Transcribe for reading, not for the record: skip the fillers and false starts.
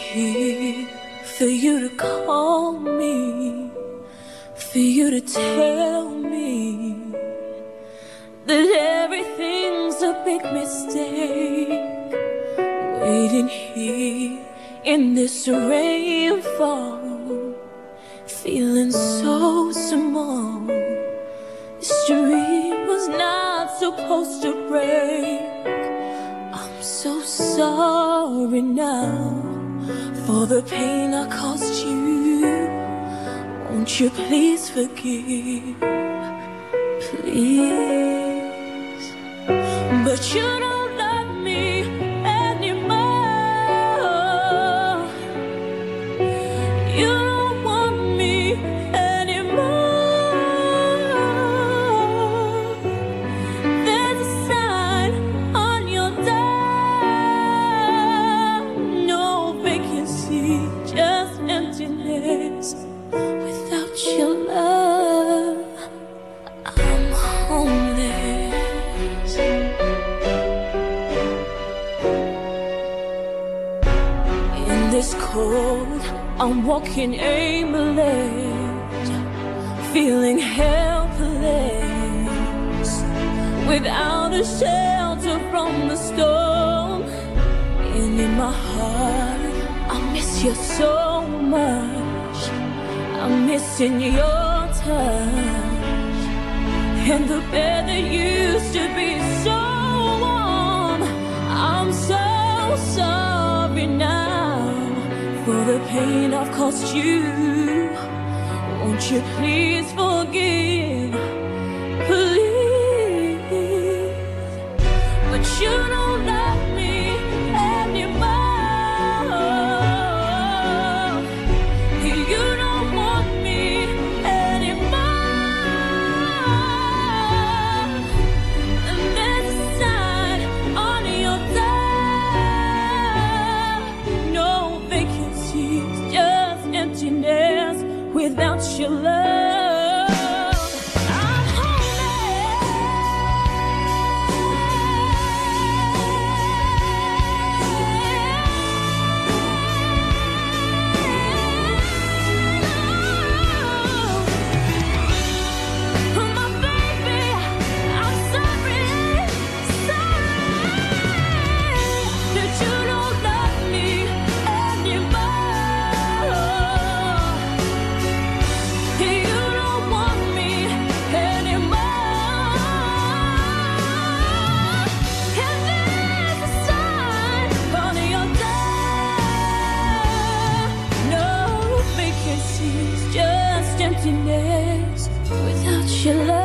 here for you to call me, for you to tell me that everything's a big mistake. Waiting here in this rainfall, feeling so small. This dream was not supposed to break. I'm so sorry now for the pain I caused you. Won't you please forgive, please? But you don't love me anymore. You don't want me anymore. There's a sign on your door. No vacancy, just emptiness. Without your love, I'm homeless. In this cold, I'm walking aimless, feeling helpless, without a shelter from the storm. And in my heart, I miss you so much. I'm missing your touch, and the bed that used to be so warm. I'm so sorry now for the pain I've caused you. Won't you please forgive, please? But you don't love me anymore. You don't want me anymore. And there's a sign on your door. No vacancies, just emptiness without your love. I'm just emptiness without your love.